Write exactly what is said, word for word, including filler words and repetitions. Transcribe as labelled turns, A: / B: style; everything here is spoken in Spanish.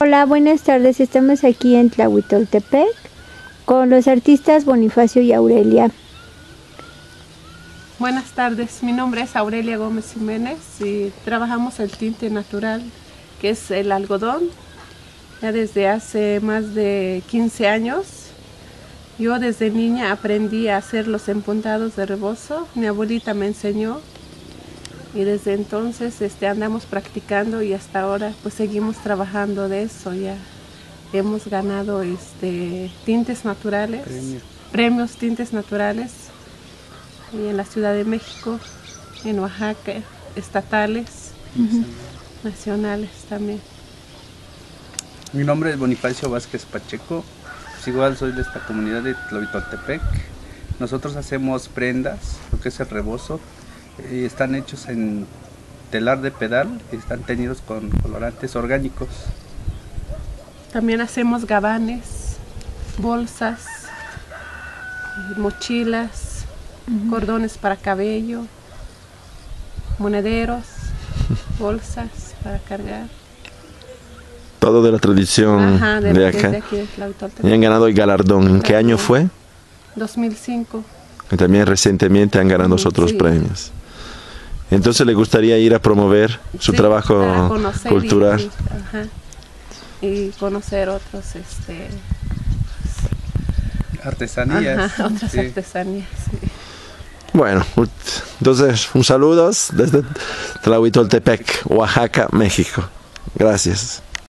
A: Hola, buenas tardes. Estamos aquí en Tlahuitoltepec con los artistas Bonifacio y Aurelia.
B: Buenas tardes, mi nombre es Aurelia Gómez Jiménez y trabajamos el tinte natural, que es el algodón, ya desde hace más de quince años. Yo desde niña aprendí a hacer los empuntados de rebozo, mi abuelita me enseñó y desde entonces este, andamos practicando y hasta ahora pues seguimos trabajando de eso. Ya hemos ganado este, tintes naturales, Premio. premios tintes naturales y en la Ciudad de México, en Oaxaca, estatales, uh-huh. nacionales también.
C: Mi nombre es Bonifacio Vázquez Pacheco, pues igual soy de esta comunidad de Tlahuitoltepec. Nosotros hacemos prendas, lo que es el rebozo, y están hechos en telar de pedal y están teñidos con colorantes orgánicos.
B: También hacemos gabanes, bolsas, mochilas, uh-huh. cordones para cabello, monederos, bolsas para cargar.
D: Todo de la tradición.
B: Ajá, de,
D: de acá.
B: De aquí de
D: y han ganado el galardón. ¿En qué año fue?
B: dos mil cinco.
D: Y también recientemente han ganado sí, otros sí. premios. Entonces le gustaría ir a promover su sí, trabajo cultural.
B: Y, ajá, y conocer otros este,
C: artesanías.
B: Ajá, otras
C: sí.
B: artesanías. Sí.
D: Bueno, entonces un saludo desde Tlahuitoltepec, Oaxaca, México. Gracias.